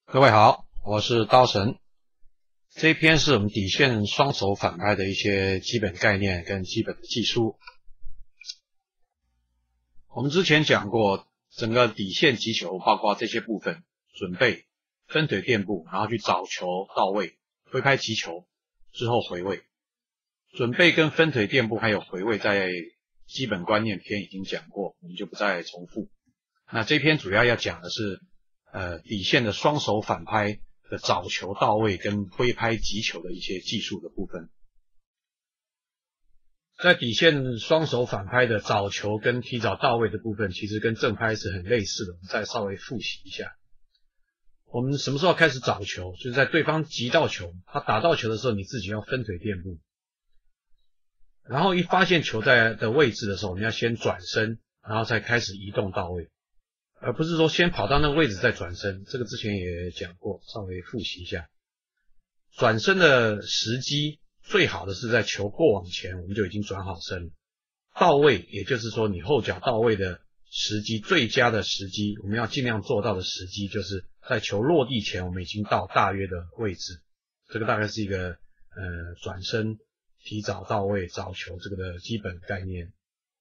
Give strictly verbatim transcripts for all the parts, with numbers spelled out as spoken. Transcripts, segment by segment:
各位好，我是刀神。这一篇是我们底线双手反拍的一些基本概念跟基本的技术。我们之前讲过，整个底线击球包括这些部分：准备、分腿垫步，然后去找球到位，挥拍击球之后回位。准备跟分腿垫步还有回位在基本观念篇已经讲过，我们就不再重复。那这篇主要要讲的是呃，底线的双手反拍的找球到位跟挥拍击球的一些技术的部分。在底线双手反拍的找球跟提早到位的部分，其实跟正拍是很类似的，我们再稍微复习一下。我们什么时候开始找球？就是在对方击到球，他打到球的时候，你自己要分腿垫步，然后一发现球在的位置的时候，你要先转身，然后才开始移动到位。而不是说先跑到那个位置再转身，这个之前也讲过，稍微复习一下。转身的时机最好的是在球过往前，我们就已经转好身。到位，也就是说你后脚到位的时机，最佳的时机，我们要尽量做到的时机，就是在球落地前，我们已经到大约的位置。这个大概是一个呃转身提早到位找球这个的基本概念。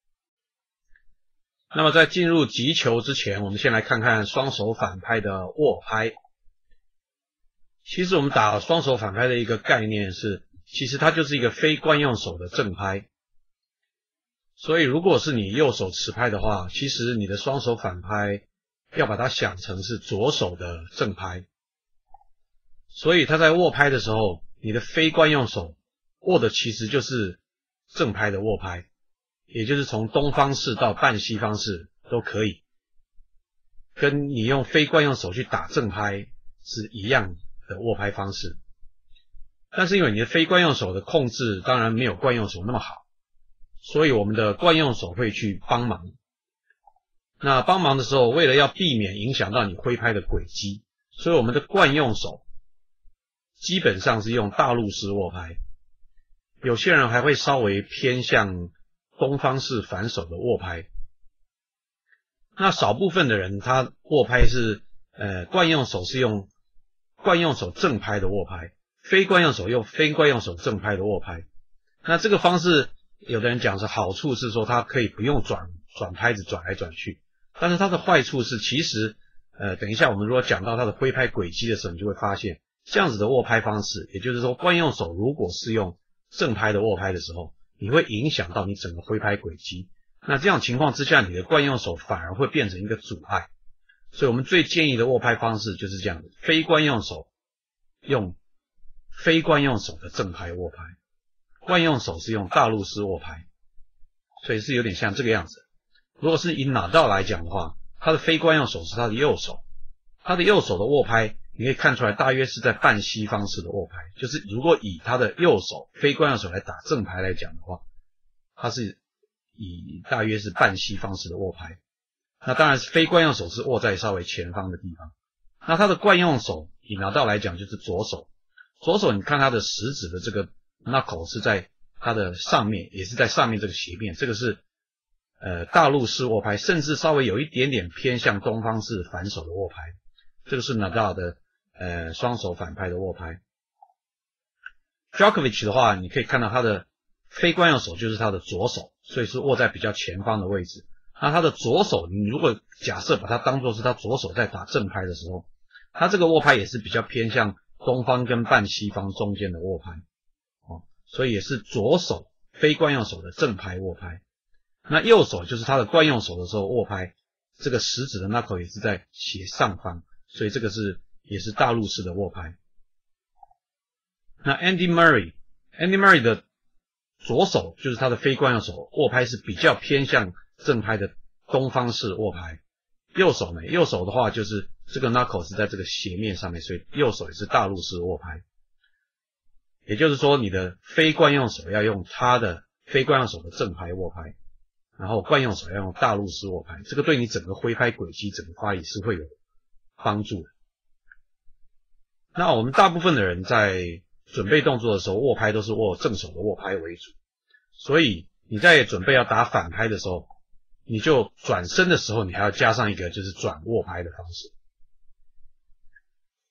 那么在进入击球之前，我们先来看看双手反拍的握拍。其实我们打双手反拍的一个概念是，其实它就是一个非惯用手的正拍。所以如果是你右手持拍的话，其实你的双手反拍要把它想成是左手的正拍。所以它在握拍的时候，你的非惯用手握的其实就是正拍的握拍。也就是从东方式到半西方式都可以，跟你用非惯用手去打正拍是一样的握拍方式。但是因为你的非惯用手的控制当然没有惯用手那么好，所以我们的惯用手会去帮忙。那帮忙的时候，为了要避免影响到你挥拍的轨迹，所以我们的惯用手基本上是用大陆式握拍。有些人还会稍微偏向东方式反手的握拍，那少部分的人他握拍是呃惯用手是用惯用手正拍的握拍，非惯用手用非惯用手正拍的握拍。那这个方式有的人讲是好处是说它可以不用转转拍子转来转去，但是它的坏处是其实呃等一下我们如果讲到它的挥拍轨迹的时候，你就会发现这样子的握拍方式，也就是说惯用手如果是用正拍的握拍的时候，你会影响到你整个挥拍轨迹，那这样情况之下，你的惯用手反而会变成一个阻碍。所以我们最建议的握拍方式就是这样的，非惯用手用非惯用手的正拍握拍，惯用手是用大陆式握拍，所以是有点像这个样子。如果是以纳道来讲的话，他的非惯用手是他的右手，他的右手的握拍你可以看出来大约是在半西方式的握拍，就是如果以他的右手非惯用手来打正拍来讲的话，他是以大约是半西方式的握拍。那当然是非惯用手是握在稍微前方的地方。那他的惯用手以拿到来讲就是左手，左手你看他的食指的这个 knuckle 是在他的上面，也是在上面这个斜面，这个是呃大陆式握拍，甚至稍微有一点点偏向东方式反手的握拍。这个是拿到的呃双手反拍的握拍。Djokovic 的话，你可以看到他的非惯用手就是他的左手，所以是握在比较前方的位置。那他的左手，你如果假设把它当作是他左手在打正拍的时候，他这个握拍也是比较偏向东方跟半西方中间的握拍，哦，所以也是左手非惯用手的正拍握拍。那右手就是他的惯用手的时候握拍，这个食指的 knuckle 也是在斜上方，所以这个是也是大陆式的握拍。那 Andy Murray，Andy Murray 的左手就是他的非惯用手握拍是比较偏向正拍的东方式握拍。右手呢，右手的话就是这个 knuckle 是在这个斜面上面，所以右手也是大陆式握拍。也就是说你的非惯用手要用他的非惯用手的正拍握拍，然后惯用手要用大陆式握拍，这个对你整个挥拍轨迹整个发力是会有帮助的。那我们大部分的人在准备动作的时候握拍都是握正手的握拍为主，所以你在准备要打反拍的时候，你就转身的时候你还要加上一个就是转握拍的方式。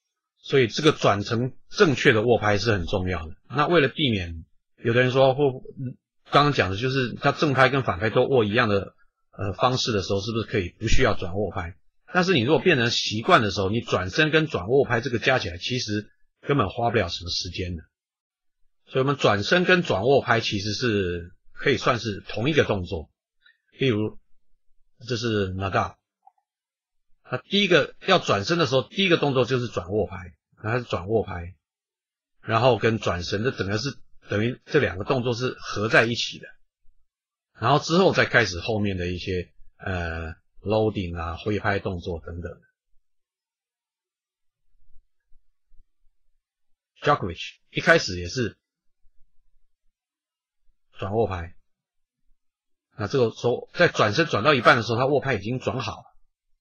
所以这个转成正确的握拍是很重要的。那为了避免有的人说或刚刚讲的就是他正拍跟反拍都握一样的呃方式的时候，是不是可以不需要转握拍？但是你如果变成习惯的时候，你转身跟转握拍这个加起来其实根本花不了什么时间的。所以我们转身跟转握拍其实是可以算是同一个动作。例如这是 Nadal， 他第一个要转身的时候，第一个动作就是转握拍，然后是转握拍，然后跟转身，这整个是等于这两个动作是合在一起的，然后之后再开始后面的一些呃 loading 啊、挥拍动作等等的。Djokovic 一开始也是转握拍，那这个时候在转身转到一半的时候，他握拍已经转好了，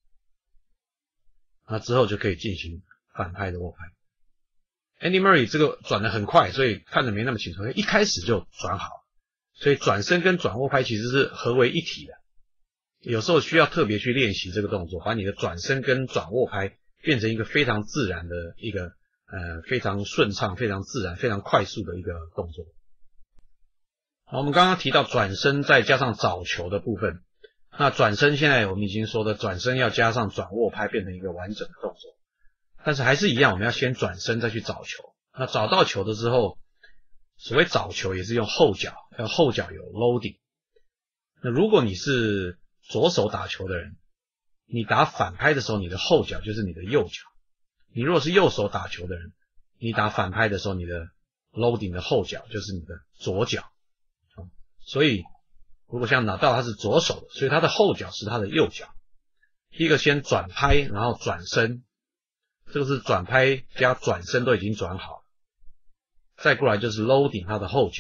那之后就可以进行反拍的握拍。Andy Murray 这个转得很快，所以看得没那么清楚，一开始就转好，所以转身跟转握拍其实是合为一体的。有时候需要特别去练习这个动作，把你的转身跟转握拍变成一个非常自然的一个呃非常顺畅、非常自然、非常快速的一个动作。好，我们刚刚提到转身再加上找球的部分，那转身现在我们已经说的转身要加上转握拍变成一个完整的动作，但是还是一样，我们要先转身再去找球。那找到球的之后，所谓找球也是用后脚，要后脚有 loading。那如果你是左手打球的人，你打反拍的时候，你的后脚就是你的右脚；你如果是右手打球的人，你打反拍的时候，你的 loading 的后脚就是你的左脚。所以如果像拿到他是左手的，所以他的后脚是他的右脚。第一个先转拍，然后转身，这个是转拍加转身都已经转好了。再过来就是 loading 他的后脚，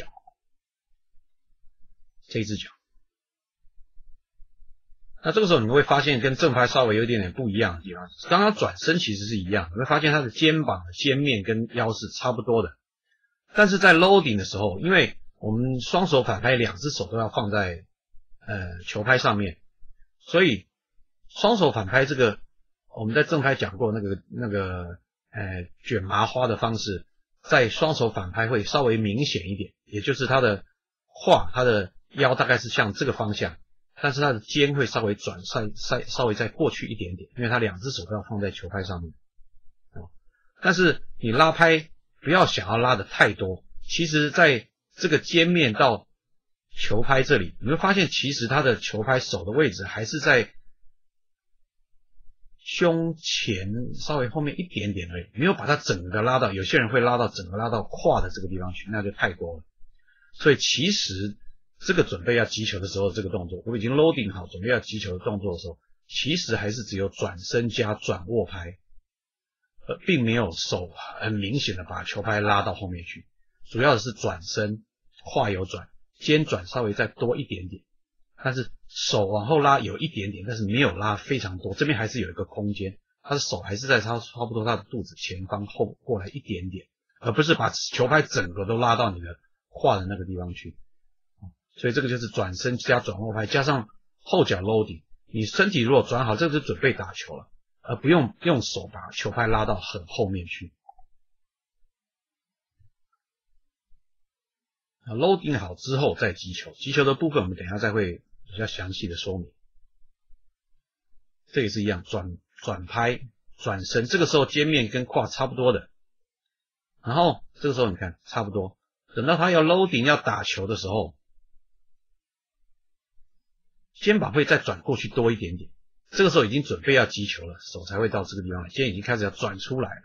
这一只脚。那这个时候你会发现跟正拍稍微有一点点不一样的地方，刚刚转身其实是一样，你会发现他的肩膀的肩面跟腰是差不多的，但是在 loading 的时候，因为我们双手反拍两只手都要放在呃球拍上面，所以双手反拍这个我们在正拍讲过那个那个呃卷麻花的方式，在双手反拍会稍微明显一点，也就是它的胯它的腰大概是向这个方向，但是它的肩会稍微转稍稍稍微再过去一点点，因为它两只手都要放在球拍上面。哦，但是你拉拍不要想要拉的太多，其实在这个肩面到球拍这里，你会发现其实它的球拍手的位置还是在胸前稍微后面一点点而已，没有把它整个拉到，有些人会拉到整个拉到胯的这个地方去，那就太多了。所以其实这个准备要击球的时候，这个动作我已经 loading 好准备要击球的动作的时候，其实还是只有转身加转握拍，呃，并没有手很明显的把球拍拉到后面去，主要的是转身，胯有转，肩转稍微再多一点点，但是手往后拉有一点点，但是没有拉非常多，这边还是有一个空间，他的手还是在差差不多他的肚子前方后过来一点点，而不是把球拍整个都拉到你的胯的那个地方去。所以这个就是转身加转握拍加上后脚 loading， 你身体如果转好，这个就准备打球了，而不用用手把球拍拉到很后面去。loading 好之后再击球，击球的部分我们等一下再会比较详细的说明。这也是一样，转转拍转身，这个时候肩面跟胯差不多的，然后这个时候你看差不多，等到他要 loading 要打球的时候，肩膀会再转过去多一点点，这个时候已经准备要击球了，手才会到这个地方来，肩已经开始要转出来了。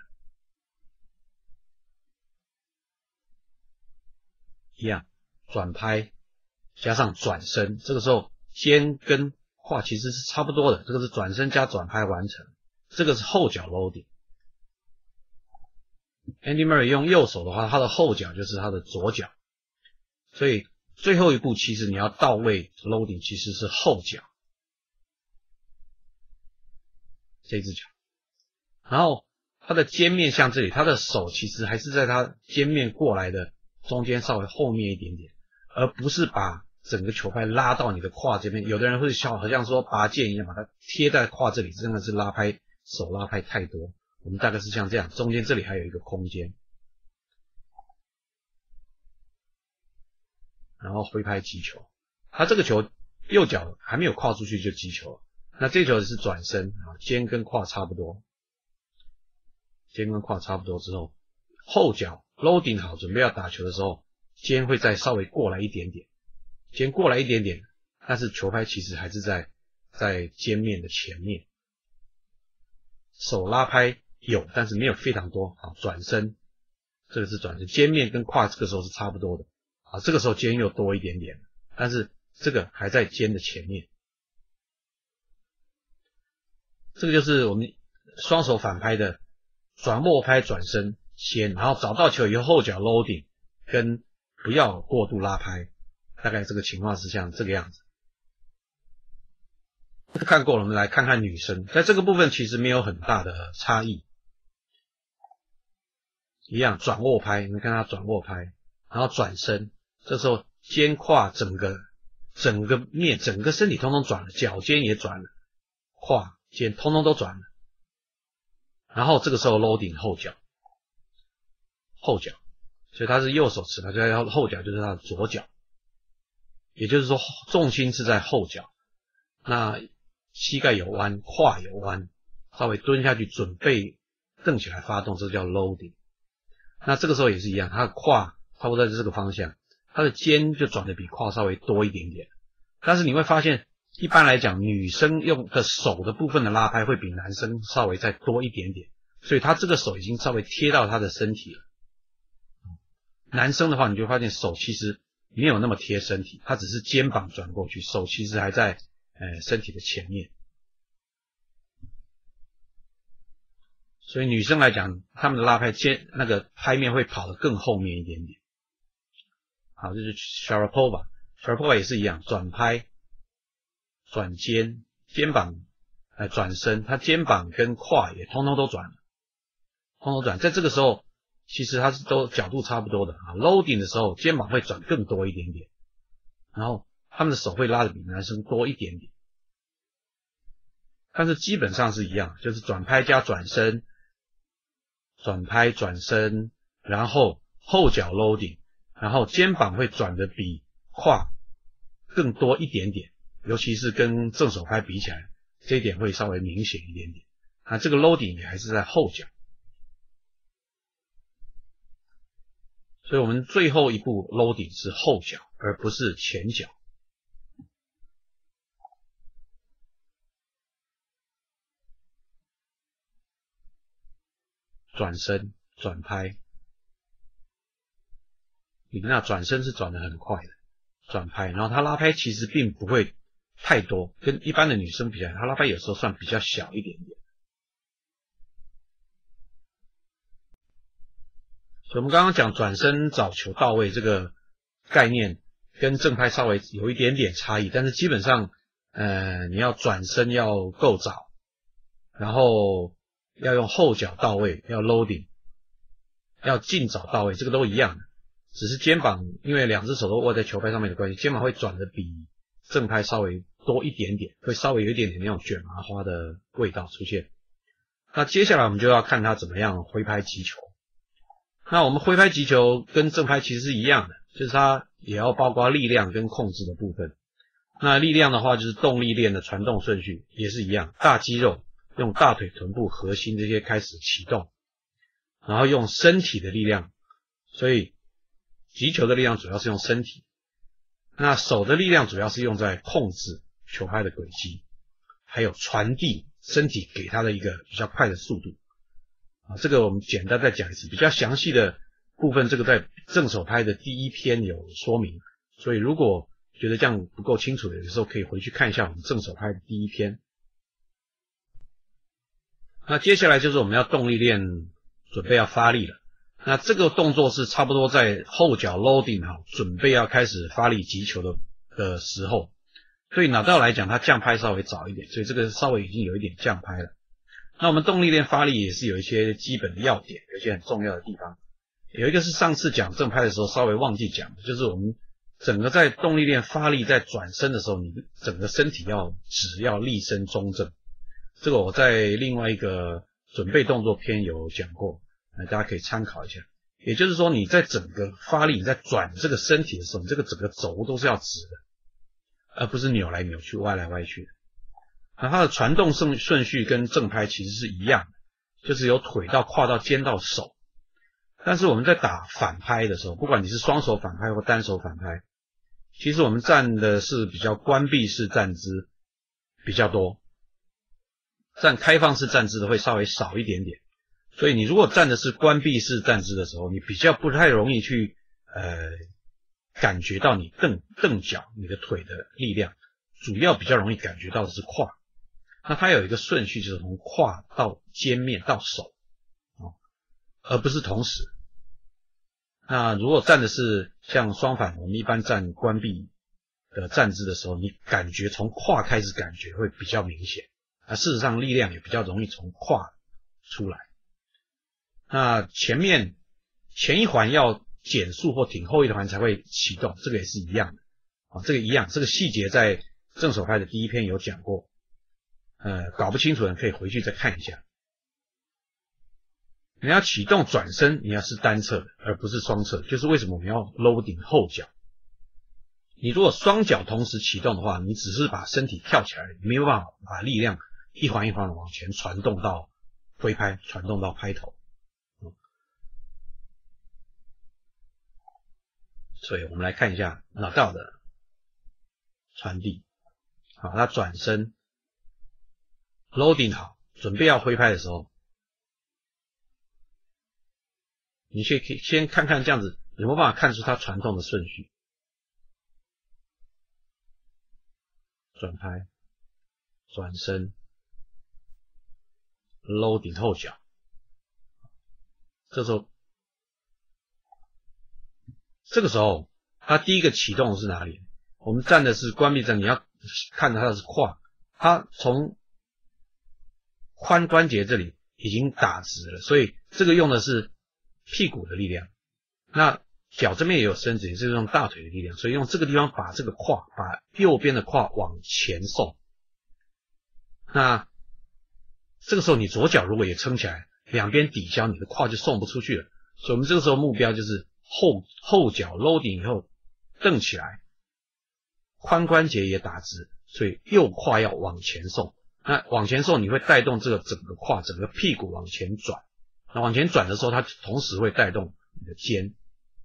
一样，转拍加上转身，这个时候肩跟胯其实是差不多的，这个是转身加转拍完成，这个是后脚 loading。 Andy Murray 用右手的话，他的后脚就是他的左脚，所以最后一步其实你要到位 loading 其实是后脚，这只脚，然后他的肩面向这里，他的手其实还是在他肩面过来的中间稍微后面一点点，而不是把整个球拍拉到你的胯这边。有的人会笑，好像说拔剑一样把它贴在胯这里，真的是拉拍手拉拍太多。 我们大概是像这样，中间这里还有一个空间，然后挥拍击球，他这个球右脚还没有跨出去就击球了，那这球是转身啊，肩跟胯差不多，肩跟胯差不多之后，后脚 loading 好，准备要打球的时候，肩会再稍微过来一点点，肩过来一点点，但是球拍其实还是在在肩面的前面，手拉拍有，但是没有非常多，好，转身，这个是转身，肩面跟胯这个时候是差不多的，啊，这个时候肩又多一点点，但是这个还在肩的前面，这个就是我们双手反拍的转握拍转身先，然后找到球以后后脚 loading 跟不要过度拉拍，大概这个情况是像这个样子。看过了，我们来看看女生，在这个部分其实没有很大的差异，一样转握拍，你看她转握拍，然后转身，这时候肩胯整个整个面整个身体通通转了，脚尖也转了，胯肩通通都转了，然后这个时候 loading 后脚，后脚，所以他是右手持拍，所以后脚就是他的左脚，也就是说重心是在后脚，那膝盖有弯，胯有弯，稍微蹲下去准备蹬起来发动，这叫 loading。那这个时候也是一样，他的胯差不多在这个方向，他的肩就转的比胯稍微多一点点。但是你会发现，一般来讲，女生用的手的部分的拉拍会比男生稍微再多一点点，所以他这个手已经稍微贴到他的身体了。男生的话，你就发现手其实没有那么贴身体，他只是肩膀转过去，手其实还在呃身体的前面。所以女生来讲，他们的拉拍肩那个拍面会跑得更后面一点点。好，这是 Sharapova，Sharapova 也是一样，转拍、转肩、肩膀、呃转身，他肩膀跟胯也通通都转了，通通转。在这个时候，其实它是都角度差不多的啊。loading 的时候，肩膀会转更多一点点，然后他们的手会拉的比男生多一点点，但是基本上是一样，就是转拍加转身。转拍转身，然后后脚 loading， 然后肩膀会转的比胯更多一点点，尤其是跟正手拍比起来，这一点会稍微明显一点点。啊，这个 loading 也还是在后脚，所以我们最后一步 loading 是后脚，而不是前脚。转身转拍，李娜转身是转得很快的，转拍，然后她拉拍其实并不会太多，跟一般的女生比起来，她拉拍有时候算比较小一点点。所以我们刚刚讲转身找球到位这个概念，跟正拍稍微有一点点差异，但是基本上，呃，你要转身要够早，然后要用后脚到位，要 loading， 要尽早到位，这个都一样的，只是肩膀因为两只手都握在球拍上面的关系，肩膀会转的比正拍稍微多一点点，会稍微有一点点那种卷麻花的味道出现。那接下来我们就要看他怎么样挥拍击球。那我们挥拍击球跟正拍其实是一样的，就是它也要包括力量跟控制的部分。那力量的话就是动力链的传动顺序也是一样，大肌肉用大腿、臀部、核心这些开始启动，然后用身体的力量，所以击球的力量主要是用身体，那手的力量主要是用在控制球拍的轨迹，还有传递身体给它的一个比较快的速度。啊，这个我们简单再讲一次，比较详细的部分，这个在正手拍的第一篇有说明，所以如果觉得这样不够清楚的，有时候可以回去看一下我们正手拍的第一篇。那接下来就是我们要动力链准备要发力了，那这个动作是差不多在后脚 loading 好，准备要开始发力击球的的时候，所以拿到来讲它降拍稍微早一点，所以这个稍微已经有一点降拍了。那我们动力链发力也是有一些基本的要点，有一些很重要的地方。有一个是上次讲正拍的时候稍微忘记讲，就是我们整个在动力链发力在转身的时候，你整个身体要直，要立身中正。这个我在另外一个准备动作篇有讲过，呃，大家可以参考一下。也就是说，你在整个发力，你在转这个身体的时候，你这个整个轴都是要直的，而不是扭来扭去、歪来歪去的。那它的传动顺顺序跟正拍其实是一样的，就是由腿到胯到肩到手。但是我们在打反拍的时候，不管你是双手反拍或单手反拍，其实我们站的是比较关闭式站姿比较多，站开放式站姿的会稍微少一点点。所以你如果站的是关闭式站姿的时候，你比较不太容易去呃感觉到你蹬蹬脚你的腿的力量，主要比较容易感觉到的是胯。那它有一个顺序，就是从胯到肩面到手，哦，而不是同时。那如果站的是像双反，我们一般站关闭的站姿的时候，你感觉从胯开始感觉会比较明显，那事实上力量也比较容易从胯出来。那前面前一环要减速或挺后一环才会启动，这个也是一样的啊，这个一样，这个细节在正手拍的第一篇有讲过，呃，搞不清楚的人可以回去再看一下。你要启动转身，你要是单侧的，而不是双侧，就是为什么我们要 loading 后脚。你如果双脚同时启动的话，你只是把身体跳起来，你没有办法把力量一环一环的往前传动到挥拍，传动到拍头。嗯、所以我们来看一下拿到的传递。好，他转身 loading 好，准备要挥拍的时候，你先可以先看看这样子有没有办法看出它传动的顺序。转拍，转身 ，loading 后脚。这时候，这个时候，它第一个启动是哪里？我们站的是关闭站，你要看它的是胯，它从髋关节这里已经打直了，所以这个用的是屁股的力量。那脚这边也有伸直，也是用大腿的力量，所以用这个地方把这个胯，把右边的胯往前送。那这个时候你左脚如果也撑起来，两边抵消，你的胯就送不出去了。所以我们这个时候目标就是后后脚 loading 以后蹬起来，髋关节也打直，所以右胯要往前送。那往前送你会带动这个整个胯，整个屁股往前转。那往前转的时候，它同时会带动你的肩。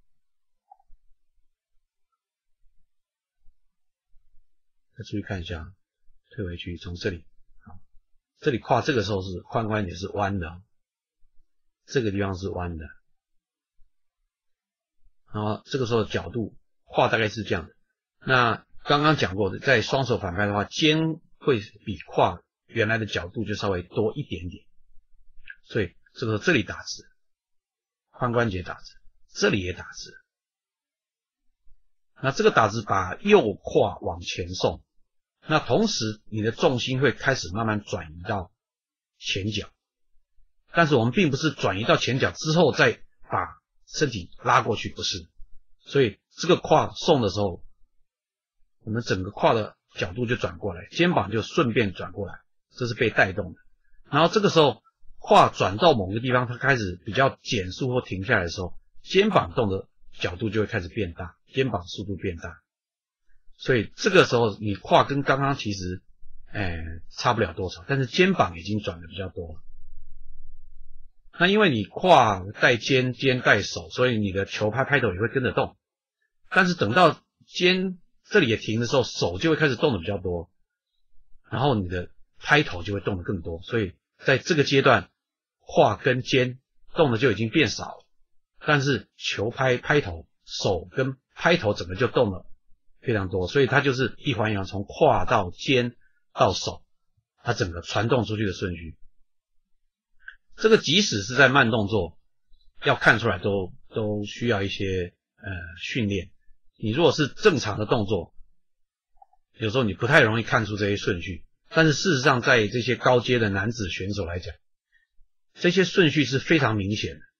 再注意看一下，退回去，从这里，好，这里胯这个时候是髋关节是弯的，这个地方是弯的，然后这个时候角度胯大概是这样的。那刚刚讲过的，在双手反拍的话，肩会比胯原来的角度就稍微多一点点，所以这个这里打直，髋关节打直，这里也打直。那这个打直把右胯往前送，那同时你的重心会开始慢慢转移到前脚，但是我们并不是转移到前脚之后再把身体拉过去，不是。所以这个胯送的时候，我们整个胯的角度就转过来，肩膀就顺便转过来，这是被带动的。然后这个时候胯转到某个地方，它开始比较减速或停下来的时候，肩膀动的角度就会开始变大，肩膀速度变大。所以这个时候你胯跟刚刚其实哎差不了多少，但是肩膀已经转的比较多了。那因为你胯带肩，肩带手，所以你的球拍拍头也会跟着动。但是等到肩这里也停的时候，手就会开始动的比较多，然后你的拍头就会动的更多。所以在这个阶段，胯跟肩动的就已经变少了，但是球拍拍头、手跟拍头整个就动了非常多，所以它就是一环一环从胯到肩到手，它整个传动出去的顺序。这个即使是在慢动作，要看出来都都需要一些呃训练。你如果是正常的动作，有时候你不太容易看出这些顺序，但是事实上在这些高阶的男子选手来讲，这些顺序是非常明显的。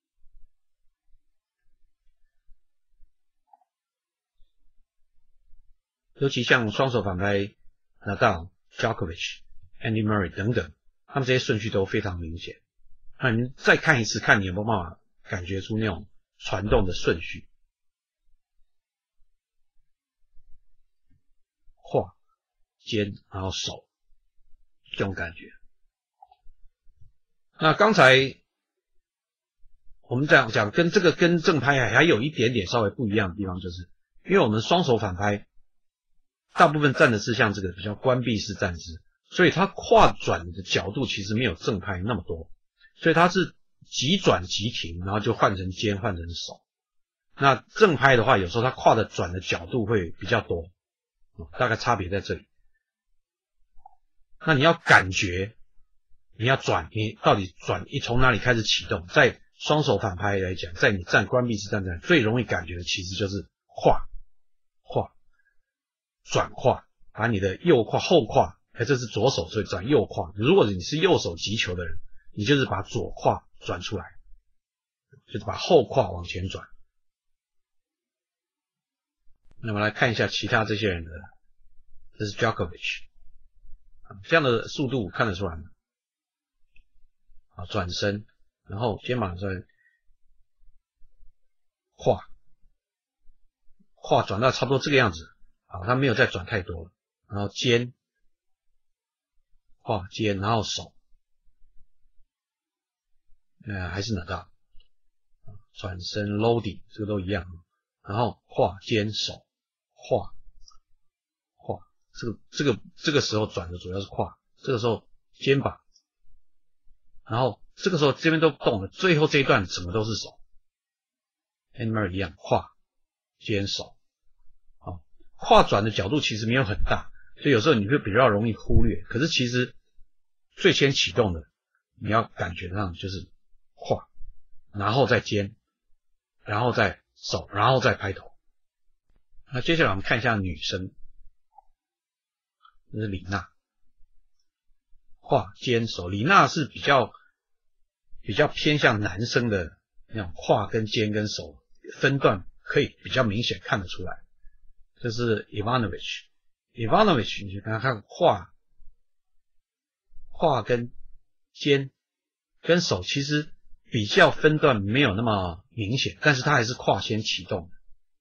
尤其像双手反拍 Nadal、Djokovic、Andy Murray 等等，他们这些顺序都非常明显。 那你再看一次，看你有没有办法感觉出那种传动的顺序。画、肩，然后手，这种感觉。那刚才我们讲讲跟这个跟正拍还还有一点点稍微不一样的地方，就是因为我们双手反拍大部分站的是像这个比较关闭式站姿，所以它跨转的角度其实没有正拍那么多，所以它是急转急停，然后就换成肩换成手。那正拍的话，有时候它跨的转的角度会比较多，大概差别在这里。那你要感觉你要转，你到底转你从哪里开始启动？在双手反拍来讲，在你站关闭式站站最容易感觉的其实就是跨跨转跨，把你的右胯后胯，哎，这是左手，所以转右胯。如果你是右手击球的人，你就是把左胯转出来，就是把后胯往前转。那么来看一下其他这些人的，这是 Djokovic， 这样的速度看得出来吗？啊，转身，然后肩膀上跨，跨转到差不多这个样子，啊，他没有再转太多了，然后肩，跨肩，然后手，呃，还是拿到，转身 loading 这个都一样，然后跨肩手，跨，跨，这个这个这个时候转的主要是跨，这个时候肩膀。然后这个时候这边都不动了，最后这一段什么都是手 ，hammer 一样跨肩手，好，跨转的角度其实没有很大，所以有时候你会比较容易忽略。可是其实最先启动的，你要感觉上就是跨，然后再肩，然后再手，然后再拍头。那接下来我们看一下女生，这是李娜。跨肩手，李娜是比较比较偏向男生的那种胯跟肩跟手分段可以比较明显看得出来。这是 Ivanovic， Ivanovic 你去看看胯胯跟肩跟手其实比较分段没有那么明显，但是他还是胯先启动的。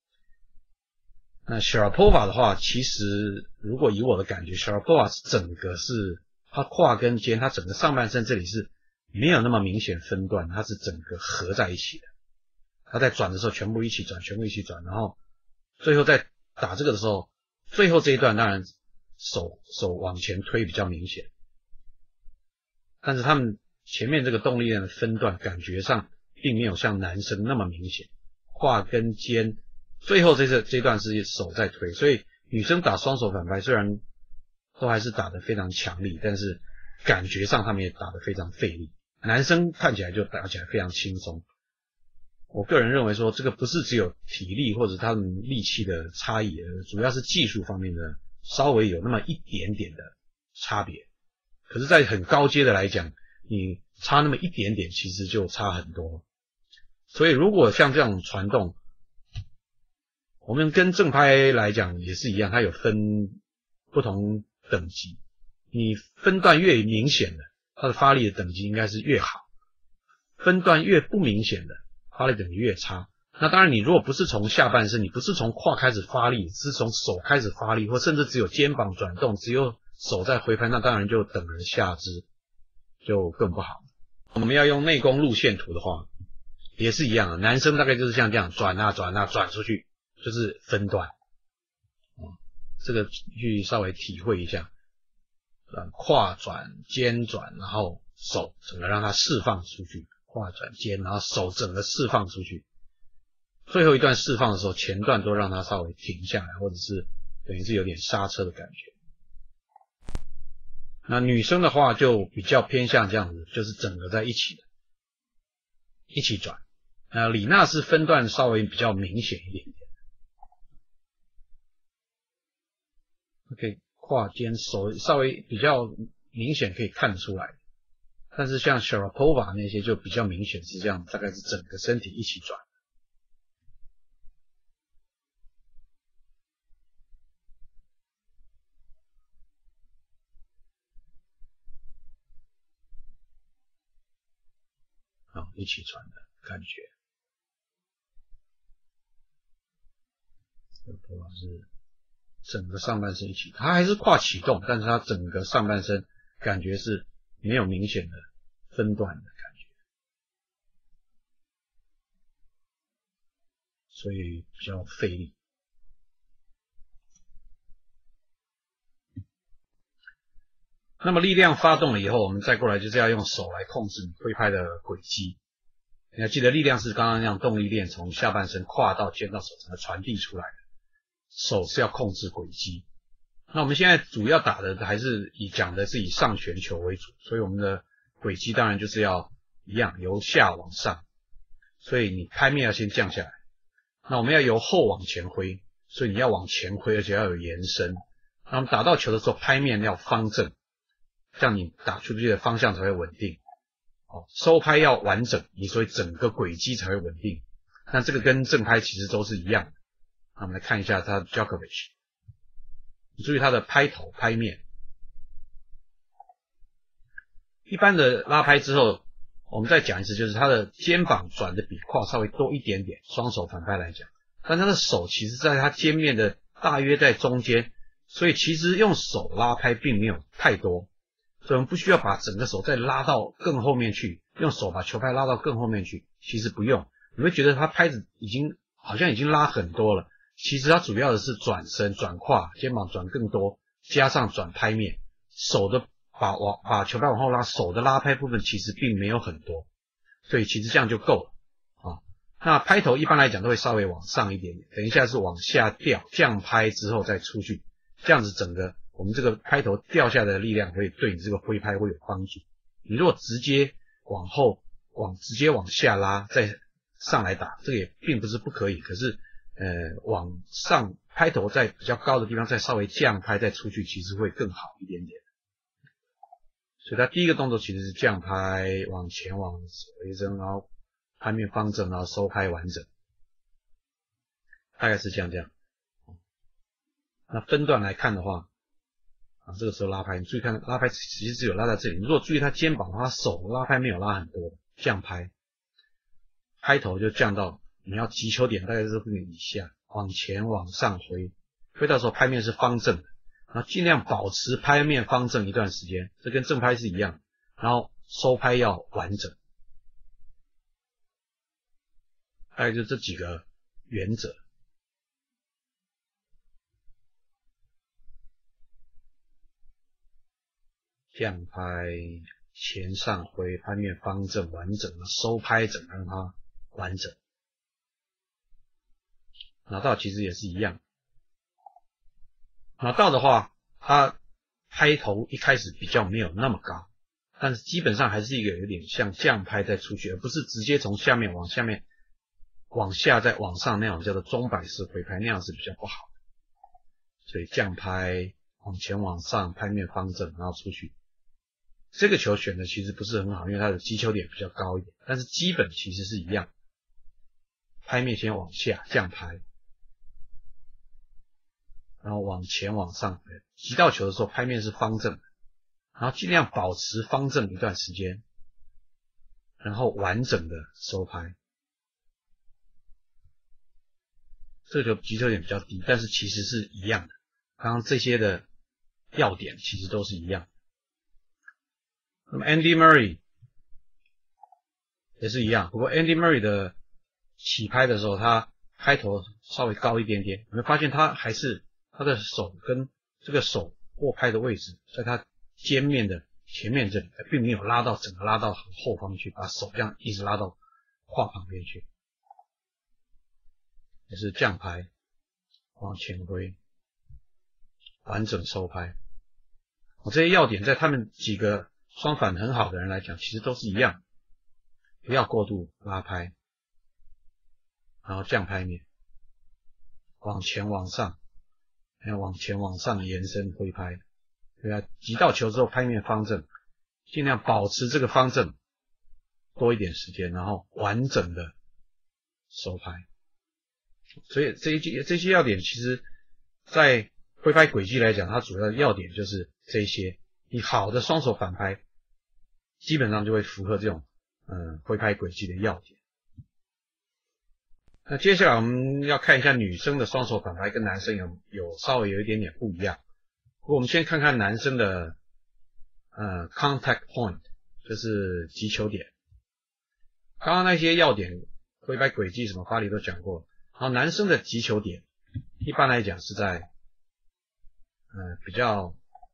那 Sharapova 的话，其实如果以我的感觉 Sharapova 整个是它胯跟肩，它整个上半身这里是没有那么明显分段，它是整个合在一起的。它在转的时候全部一起转，全部一起转，然后最后在打这个的时候，最后这一段当然手手往前推比较明显，但是他们前面这个动力链的分段感觉上并没有像男生那么明显，胯跟肩，最后这这这段是手在推，所以女生打双手反拍虽然都还是打得非常强力，但是感觉上他们也打得非常费力。男生看起来就打起来非常轻松。我个人认为说，这个不是只有体力或者他们力气的差异，主要是技术方面的稍微有那么一点点的差别。可是，在很高阶的来讲，你差那么一点点，其实就差很多。所以，如果像这样传动，我们跟正拍来讲也是一样，它有分不同等级，你分段越明显的，它的发力的等级应该是越好；分段越不明显的，发力等级越差。那当然，你如果不是从下半身，你不是从胯开始发力，是从手开始发力，或甚至只有肩膀转动，只有手在挥拍，那当然就等而下之，就更不好。我们要用内功路线图的话，也是一样的，男生大概就是像这样转啊转啊转出去，就是分段。这个去稍微体会一下，转胯转肩转，然后手整个让它释放出去，胯转肩，然后手整个释放出去。最后一段释放的时候，前段都让它稍微停下来，或者是等于是有点刹车的感觉。那女生的话就比较偏向这样子，就是整个在一起的，一起转。那李娜是分段稍微比较明显一点点。OK， 胯肩手稍微比较明显可以看得出来，但是像 Sharapova 那些就比较明显是这样，大概是整个身体一起转。 一起传的感觉。这个头发是整个上半身一起，它还是胯启动，但是它整个上半身感觉是没有明显的分段的感觉，所以比较费力。那么力量发动了以后，我们再过来就是要用手来控制挥拍的轨迹。你要记得，力量是刚刚那样动力链从下半身胯到肩到手整个传递出来的，手是要控制轨迹。那我们现在主要打的还是以讲的是以上旋球为主，所以我们的轨迹当然就是要一样由下往上，所以你拍面要先降下来。那我们要由后往前挥，所以你要往前挥，而且要有延伸。那我们打到球的时候，拍面要方正，这样你打出去的方向才会稳定。哦，收拍要完整，你所以整个轨迹才会稳定。那这个跟正拍其实都是一样的。那我们来看一下它的 Djokovic， 你注意它的拍头拍面。一般的拉拍之后，我们再讲一次，就是他的肩膀转的比胯稍微多一点点，双手反拍来讲，但他的手其实在他肩面的大约在中间，所以其实用手拉拍并没有太多。所以我们不需要把整个手再拉到更后面去，用手把球拍拉到更后面去，其实不用。你会觉得他拍子已经好像已经拉很多了，其实它主要的是转身、转胯、肩膀转更多，加上转拍面，手的把往把球拍往后拉，手的拉拍部分其实并没有很多，所以其实这样就够了啊。那拍头一般来讲都会稍微往上一点点，等一下是往下掉，降拍之后再出去，这样子整个我们这个拍头掉下来的力量会对你这个挥拍会有帮助。你如果直接往后往直接往下拉再上来打，这个也并不是不可以，可是呃往上拍头在比较高的地方再稍微降拍再出去，其实会更好一点点。所以它第一个动作其实是降拍往前往回扔，然后拍面方正，然后收拍完整，大概是这样这样。那分段来看的话，啊，这个时候拉拍，你注意看拉拍其实只有拉在这里。你如果注意他肩膀的话，他手拉拍没有拉很多，降拍，拍头就降到你要击球点大概是这个以下，往前往上挥，挥到时候拍面是方正的，然后尽量保持拍面方正一段时间，这跟正拍是一样，然后收拍要完整，大概就这几个原则。降拍前上挥，拍面方正完整，收拍整个让它完整。拿到其实也是一样，拿到的话，它拍头一开始比较没有那么高，但是基本上还是一个有点像降拍再出去，而不是直接从下面往下面往下再往上那样叫做钟摆式挥拍，那样是比较不好的。所以降拍往前往上，拍面方正，然后出去。这个球选的其实不是很好，因为它的击球点比较高一点，但是基本其实是一样。拍面先往下降拍，然后往前往上，击到球的时候拍面是方正的，然后尽量保持方正一段时间，然后完整的收拍。这个球击球点比较低，但是其实是一样的，刚刚这些的要点其实都是一样的。那么 Andy Murray 也是一样，不过 Andy Murray 的起拍的时候，他拍头稍微高一点点，你会发现他还是他的手跟这个手握拍的位置，在他肩面的前面这里，并没有拉到整个拉到很后方去，把手这样一直拉到胯旁边去，也是降拍往前挥，完整收拍。我这些要点在他们几个双反很好的人来讲，其实都是一样，不要过度拉拍，然后降拍面，往前往上，还有往前往上延伸挥拍，对啊，击到球之后拍面方正，尽量保持这个方正多一点时间，然后完整的收拍。所以这一些这些要点，其实在挥拍轨迹来讲，它主要的要点就是这些。你好的双手反拍，基本上就会符合这种嗯挥拍轨迹的要点。那接下来我们要看一下女生的双手反拍跟男生有有稍微有一点点不一样。不过我们先看看男生的呃 contact point， 就是击球点。刚刚那些要点挥拍轨迹什么发力都讲过，然后男生的击球点一般来讲是在呃比较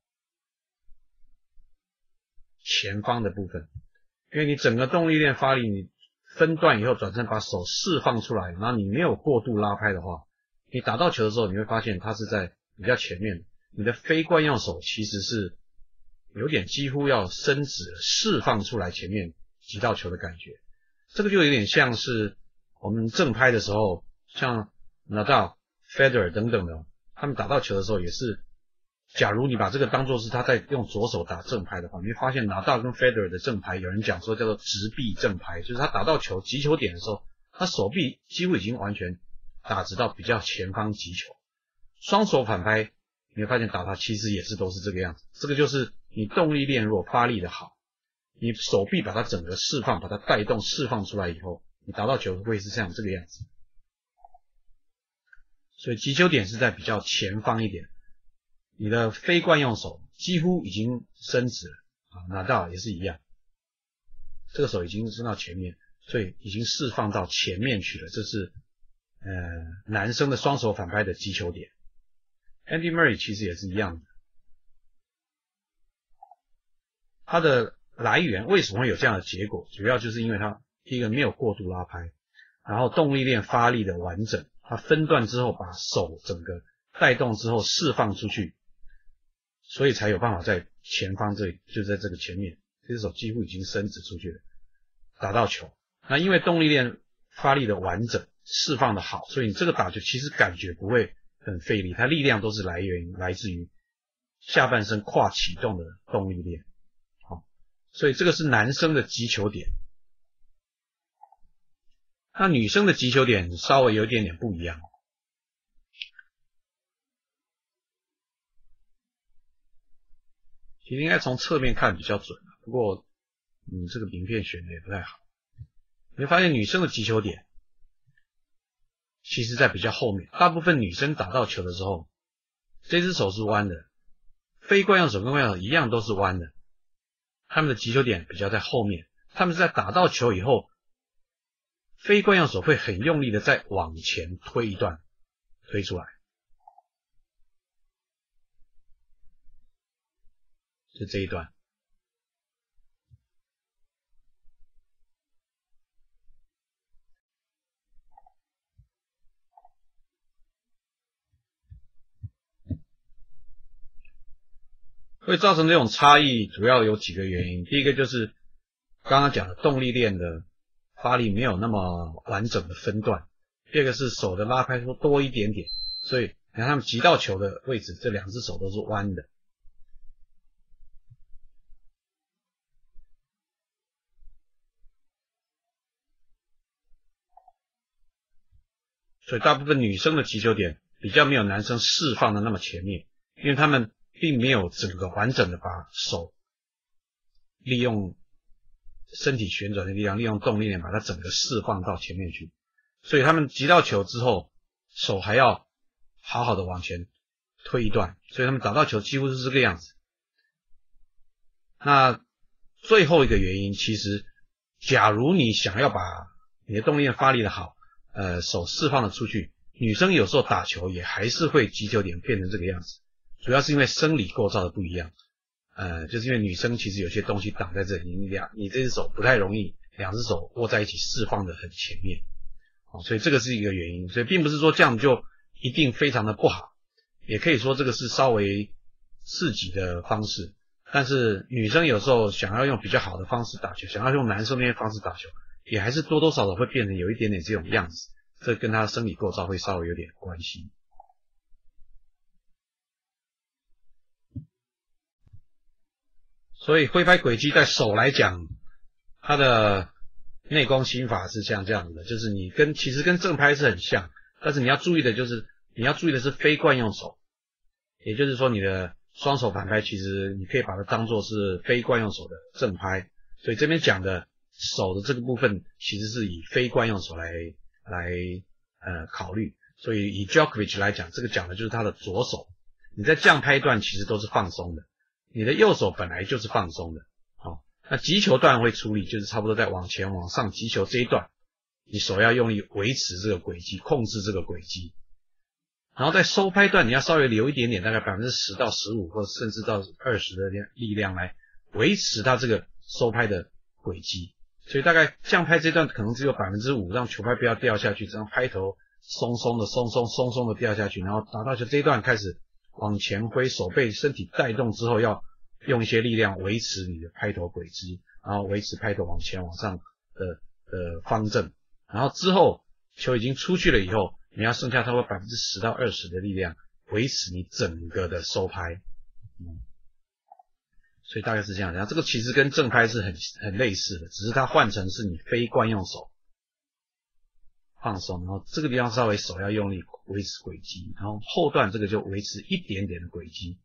前方的部分，因为你整个动力链发力，你分段以后转身把手释放出来，然后你没有过度拉拍的话，你打到球的时候你会发现它是在比较前面，你的非惯用手其实是有点几乎要伸直释放出来前面击到球的感觉。这个就有点像是我们正拍的时候，像Nadal、Federer 等等的，他们打到球的时候也是，假如你把这个当作是他在用左手打正拍的话，你会发现Nadal跟 Federer 的正拍，有人讲说叫做直臂正拍，就是他打到球击球点的时候，他手臂几乎已经完全打直到比较前方击球。双手反拍，你会发现打它其实也是都是这个样子。这个就是你动力链如果发力的好，你手臂把它整个释放，把它带动释放出来以后，你打到球会是像这个样子。所以击球点是在比较前方一点，你的非惯用手几乎已经伸直了啊，拿到也是一样，这个手已经伸到前面，所以已经释放到前面去了。这是呃男生的双手反拍的击球点。Andy Murray 其实也是一样的，他的来源为什么会有这样的结果，主要就是因为他第一个没有过度拉拍，然后动力链发力的完整，他分段之后把手整个带动之后释放出去，所以才有办法在前方这里，就在这个前面，这只手几乎已经伸直出去了，打到球。那因为动力链发力的完整，释放的好，所以你这个打球其实感觉不会很费力，它力量都是来源来自于下半身跨启动的动力链。好，所以这个是男生的击球点。那女生的击球点稍微有一点点不一样。其实应该从侧面看比较准，不过嗯，这个名片选的也不太好。你会发现女生的击球点其实在比较后面，大部分女生打到球的时候，这只手是弯的，非惯用手跟惯用手一样都是弯的，他们的击球点比较在后面，他们是在打到球以后，非惯用手会很用力的再往前推一段，推出来，就这一段。会造成这种差异主要有几个原因，第一个就是刚刚讲的动力链的发力没有那么完整的分段，第二个是手的拉拍说多一点点，所以你看他们击到球的位置，这两只手都是弯的。所以大部分女生的击球点比较没有男生释放的那么前面，因为他们并没有整个完整的把手利用身体旋转的力量，利用动力链把它整个释放到前面去，所以他们击到球之后，手还要好好的往前推一段，所以他们打到球几乎是这个样子。那最后一个原因，其实假如你想要把你的动力链发力的好，呃，手释放的出去，女生有时候打球也还是会击球点变成这个样子，主要是因为生理构造的不一样。呃，就是因为女生其实有些东西挡在这里，你两你这只手不太容易两只手握在一起释放的很前面，哦，所以这个是一个原因。所以并不是说这样就一定非常的不好，也可以说这个是稍微刺激的方式。但是女生有时候想要用比较好的方式打球，想要用男生那些方式打球，也还是多多少少会变成有一点点这种样子，这跟她的生理构造会稍微有点关系。所以挥拍轨迹在手来讲，它的内功心法是像这样子的，就是你跟其实跟正拍是很像，但是你要注意的就是你要注意的是非惯用手，也就是说你的双手反拍其实你可以把它当作是非惯用手的正拍，所以这边讲的手的这个部分其实是以非惯用手来来呃考虑，所以以 Djokovic 来讲，这个讲的就是他的左手。你在降拍段其实都是放松的，你的右手本来就是放松的。好、哦，那击球段会出力，就是差不多在往前往上击球这一段，你手要用力维持这个轨迹，控制这个轨迹。然后在收拍段，你要稍微留一点点，大概 百分之十 到 十五 或者甚至到二十的力量来维持它这个收拍的轨迹。所以大概降拍这段可能只有 百分之五， 让球拍不要掉下去，这样拍头松松的松松松松的掉下去，然后打到球这一段开始往前挥，手背身体带动之后，要用一些力量维持你的拍头轨迹，然后维持拍头往前往上的的方正。然后之后球已经出去了以后，你要剩下差不多 百分之十 到二十 的力量维持你整个的收拍。嗯，所以大概是这样讲，这个其实跟正拍是很很类似的，只是它换成是你非惯用手放松，然后这个地方稍微手要用力维持轨迹，然后后段这个就维持一点点的轨迹。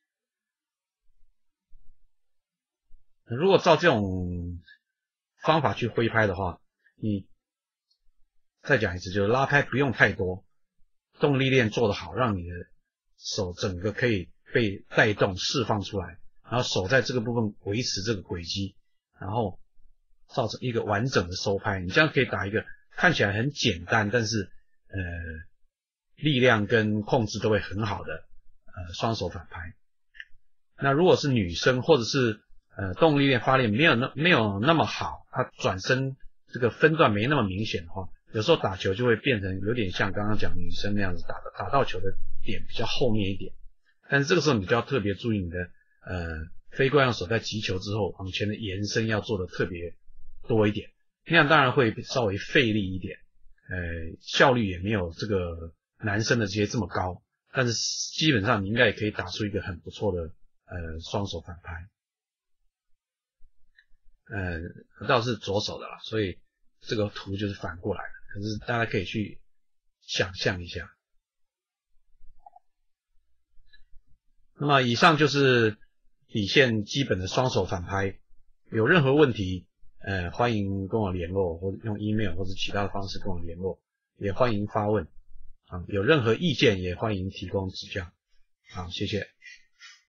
如果照这种方法去挥拍的话，你再讲一次，就是拉拍不用太多，动力链做得好，让你的手整个可以被带动释放出来，然后手在这个部分维持这个轨迹，然后造成一个完整的收拍。你这样可以打一个看起来很简单，但是呃力量跟控制都会很好的呃双手反拍。那如果是女生或者是呃动力链发力没有那没有那么好，她转身这个分段没那么明显的话，有时候打球就会变成有点像刚刚讲女生那样子打的，打到球的点比较后面一点。但是这个时候你就要特别注意你的呃非惯用手在击球之后往前的延伸要做的特别多一点，那样当然会稍微费力一点，呃效率也没有这个男生的这些这么高，但是基本上你应该也可以打出一个很不错的呃双手反拍。呃倒是左手的啦，所以这个图就是反过来的，可是大家可以去想象一下。那么以上就是底线基本的双手反拍，有任何问题呃欢迎跟我联络，或者用 email 或者其他的方式跟我联络，也欢迎发问啊，有任何意见也欢迎提供指教。好，谢谢。